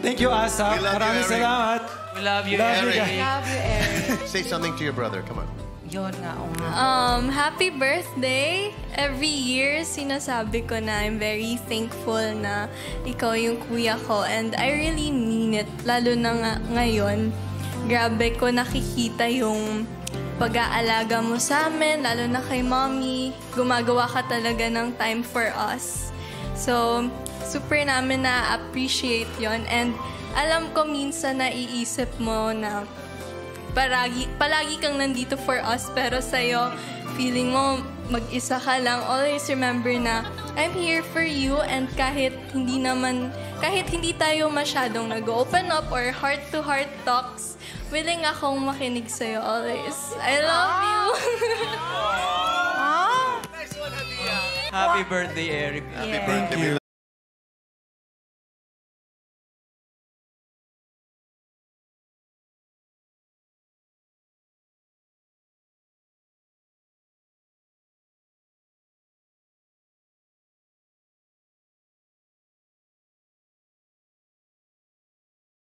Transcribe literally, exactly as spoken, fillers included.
Thank you, Asa. We love you, Maraming Eric. salamat. We love you, Love you, Eric. guys. Love you, Eric. Say something to your brother. Come on. Yun nga, oo nga. Um, happy birthday! Every year, sinasabi ko na I'm very thankful na ikaw yung kuya ko. And I really mean it. Lalo na nga ngayon. Grabe ko nakikita yung pag-aalaga mo sa amin, lalo na kay mommy. Gumagawa ka talaga ng time for us. So, super namin na-appreciate yon. And alam ko minsan naiisip mo na Palagi, palagi kang nandito for us, pero sa'yo, feeling mo mag-isa ka lang. Always remember na I'm here for you, and kahit hindi naman, kahit hindi tayo masyadong nag-open up or heart-to-heart talks, willing akong makinig sa'yo always. I love you! Happy birthday, Eric. Happy Thank birthday. you.